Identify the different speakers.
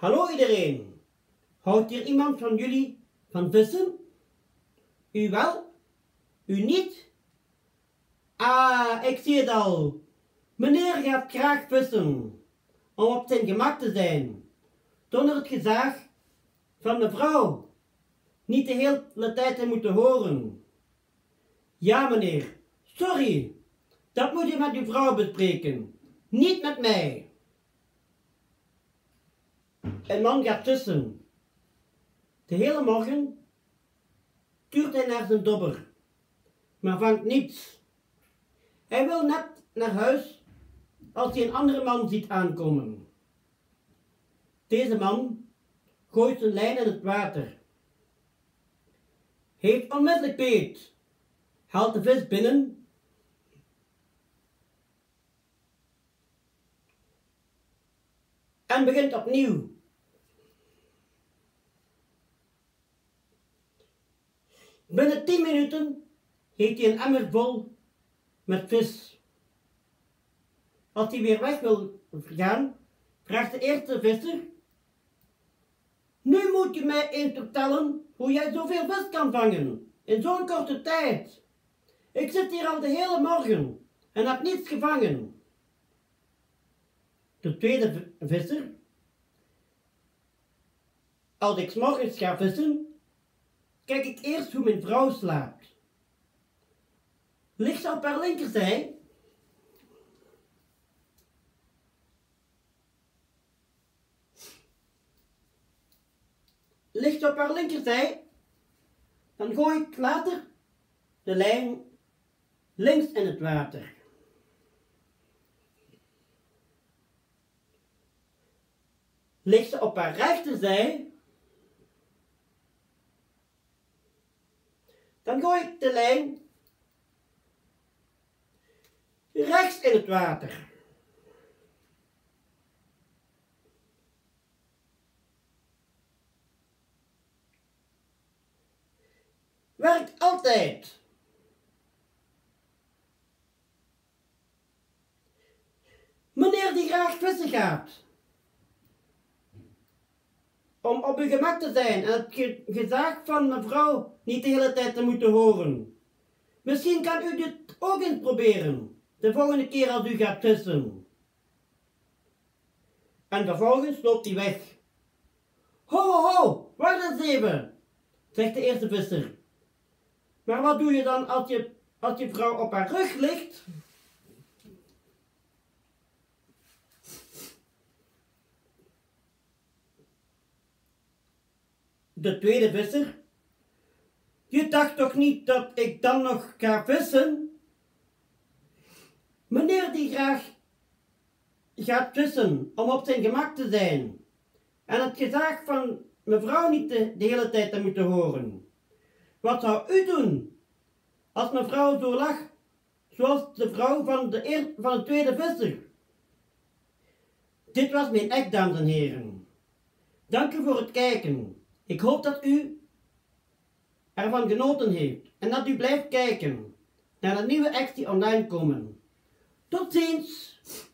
Speaker 1: Hallo iedereen. Houdt hier iemand van jullie van vissen? U wel? U niet? Ah, ik zie het al. Meneer gaat graag vissen, om op zijn gemak te zijn, zonder het gezag van mevrouw niet de hele tijd te moeten horen. Ja meneer, sorry, dat moet u met uw vrouw bespreken, niet met mij. Een man gaat vissen. De hele morgen tuurt hij naar zijn dobber, maar vangt niets. Hij wil net naar huis als hij een andere man ziet aankomen. Deze man gooit zijn lijn in het water. Heeft onmiddellijk beet, haalt de vis binnen en begint opnieuw. Binnen 10 minuten heeft hij een emmer vol met vis. Als hij weer weg wil gaan, vraagt de eerste visser: nu moet je mij eens vertellen hoe jij zoveel vis kan vangen in zo'n korte tijd. Ik zit hier al de hele morgen en heb niets gevangen. De tweede visser: als ik 's morgens ga vissen, kijk ik eerst hoe mijn vrouw slaapt. Ligt ze op haar linkerzij? Ligt ze op haar linkerzij? Dan gooi ik later de lijn links in het water. Ligt ze op haar rechterzij? Dan gooi ik de lijn rechts in het water. Werkt altijd. Meneer die graag vissen gaat, om op uw gemak te zijn en het gezag van mevrouw niet de hele tijd te moeten horen. Misschien kan u dit ook eens proberen, de volgende keer als u gaat vissen. En vervolgens loopt hij weg. Ho, ho, ho, wacht eens even, zegt de eerste visser. Maar wat doe je dan als je vrouw op haar rug ligt? De tweede visser: je dacht toch niet dat ik dan nog ga vissen? Meneer die graag gaat vissen om op zijn gemak te zijn en het gezag van mevrouw niet de hele tijd te moeten horen. Wat zou u doen als mevrouw zo lag zoals de vrouw van de tweede visser? Dit was mijn act, dames en heren. Dank u voor het kijken. Ik hoop dat u ervan genoten heeft en dat u blijft kijken naar de nieuwe acts die online komen. Tot ziens!